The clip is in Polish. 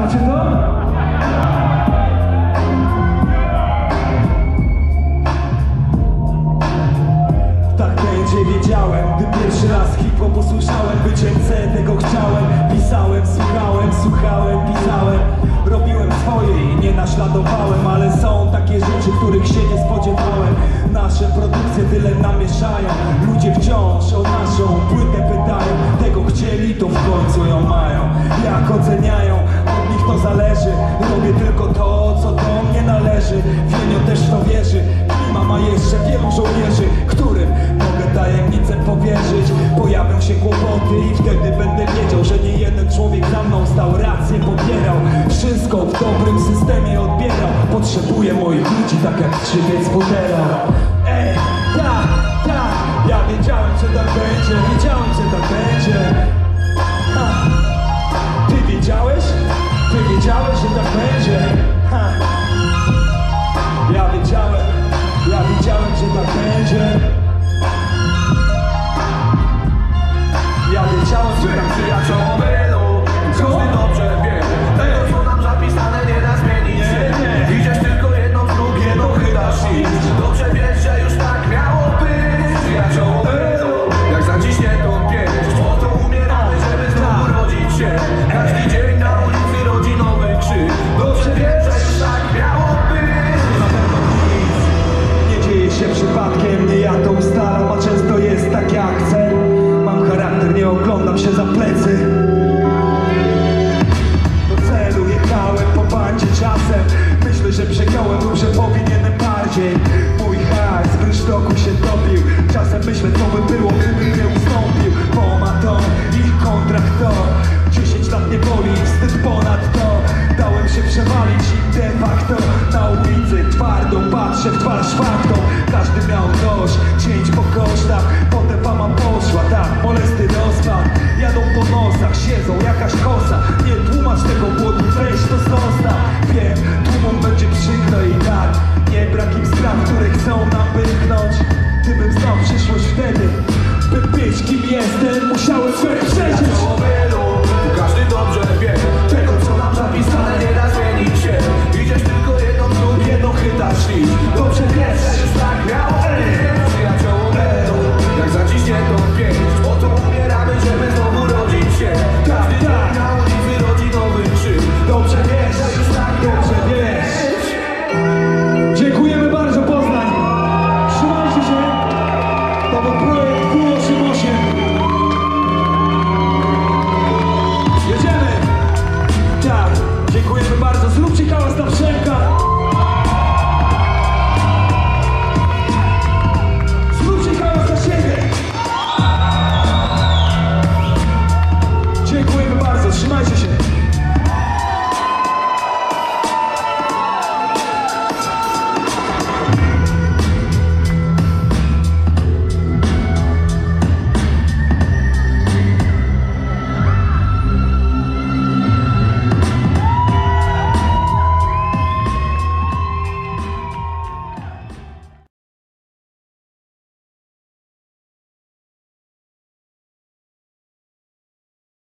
Znacie to? Tak będzie, wiedziałem, gdy pierwszy raz hip-hop usłyszałem. Być MC, tego chciałem. Pisałem, słuchałem, pisałem. Robiłem swoje i nie naśladowałem, ale są takie rzeczy, których się nie spodziewałem. Nasze produkcje tyle namieszają. Ludzie wciąż o naszą płytę pytają. Tego chcieli, to w końcu ją mają. Jak oceniają, od nich to zależy. Robię tylko to, co do mnie należy. Wienio też w to wierzy. Klima ma jeszcze wielu żołnierzy, którym mogę tajemnicę powierzyć. Pojawią się kłopoty i wtedy będę wiedział, że nie jeden człowiek za mną stał, rację popierał. Wszystko w dobrym systemie odbierał. Potrzebuję moich ludzi, tak jak krzywiec fotela. Ej, tak, ja wiedziałem, że tak będzie. Wiedziałem, że tak będzie. Ha. Ty wiedziałeś? Ty wiedziałeś, że tak będzie. Ha. Ja wiedziałem, że tak będzie. Ja wiedziałem, że tak będzie. Każdy dobrze wie, tego co nam zapisane nie da zmienić. Idziesz tylko jedną z dróg, jedną chyba szli. Dobrze wiesz, że już tak miało być. Przyjacioło jak zaciśniętą pięść. Po to umieramy, żeby znowu rodzić się. Każdy dzień na ulicy rodzi nowy krzyk. Dobrze wiesz, że już tak miało być. Na pewno nic nie dzieje się przypadkiem. Nie ja to ustalam, a często jest tak jak chcę. Mam charakter, nie oglądam się za plecy. Do celu jechałem po bandzie czasem. Myślę, że przegiąłem lub że powinienem bardziej. Mój hajs w rynsztoku się topił. Czasem myślę, co by było, gdybym nie ustąpił. Pomaton, ich kontrakt to 10 lat niewoli i wstyd ponad to. Dałem się przewalić im de facto. Na ulicy twardą patrzę w twarz faktą. Każdy miał dość, cięć po kosztach. Potem fama poszła, tak, molesty rozpad. Jadą po nosach, siedzą jakaś kosa.